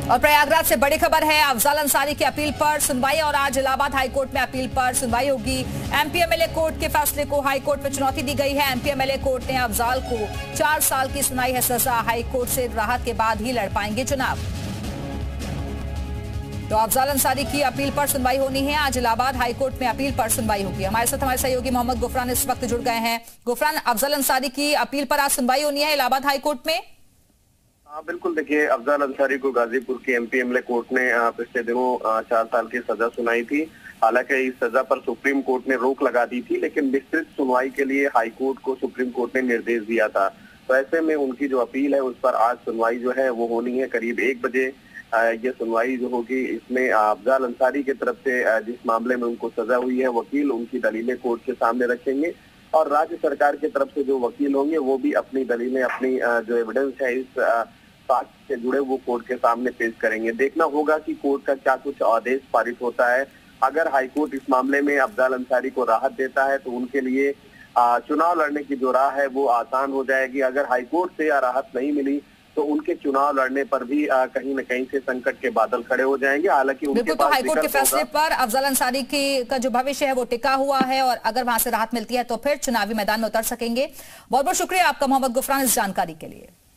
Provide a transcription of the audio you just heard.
और प्रयागराज से बड़ी खबर है, अफजल अंसारी की अपील पर सुनवाई और आज इलाहाबाद हाईकोर्ट में अपील पर सुनवाई होगी। एमपीएमएलए कोर्ट के फैसले को हाईकोर्ट में चुनौती दी गई है। एमपीएमएलए कोर्ट ने अफजल को 4 साल की सुनाई है सजा, हाईकोर्ट से राहत के बाद ही लड़ पाएंगे चुनाव। तो अफजल अंसारी की अपील पर सुनवाई होनी है, आज इलाहाबाद हाईकोर्ट में अपील पर सुनवाई होगी। हमारे साथ हमारे सहयोगी मोहम्मद गुफरान इस वक्त जुड़ गए हैं। गुफरान, अफजल अंसारी की अपील पर आज सुनवाई होनी है इलाहाबाद हाईकोर्ट में। हाँ बिल्कुल, देखिए अफजल अंसारी को गाजीपुर की एमपीएमएलए कोर्ट ने पिछले दिनों 4 साल की सजा सुनाई थी। हालांकि इस सजा पर सुप्रीम कोर्ट ने रोक लगा दी थी, लेकिन विस्तृत सुनवाई के लिए हाईकोर्ट को सुप्रीम कोर्ट ने निर्देश दिया था। तो ऐसे में उनकी जो अपील है उस पर आज सुनवाई जो है वो होनी है। करीब 1 बजे ये सुनवाई जो होगी, इसमें अफजल अंसारी की तरफ से जिस मामले में उनको सजा हुई है, वकील उनकी दलीलें कोर्ट के सामने रखेंगे और राज्य सरकार की तरफ से जो वकील होंगे वो भी अपनी दलीलें, अपनी जो एविडेंस है इस साक्ष्य से जुड़े वो कोर्ट के सामने पेश करेंगे। देखना होगा कि कोर्ट का क्या कुछ आदेश पारित होता है। अगर हाईकोर्ट इस मामले में अफजल अंसारी को राहत देता है तो उनके लिए चुनाव लड़ने की जो राह है वो आसान हो जाएगी। अगर हाईकोर्ट से राहत नहीं मिली तो उनके चुनाव लड़ने पर भी कहीं न कहीं से संकट के बादल खड़े हो जाएंगे। हालांकि उनके पास हाईकोर्ट के फैसले पर अफजल अंसारी का जो भविष्य है वो टिका हुआ है और अगर वहां से राहत मिलती है तो फिर चुनावी मैदान में उतर सकेंगे। बहुत बहुत शुक्रिया आपका मोहम्मद गुफरान इस जानकारी के लिए।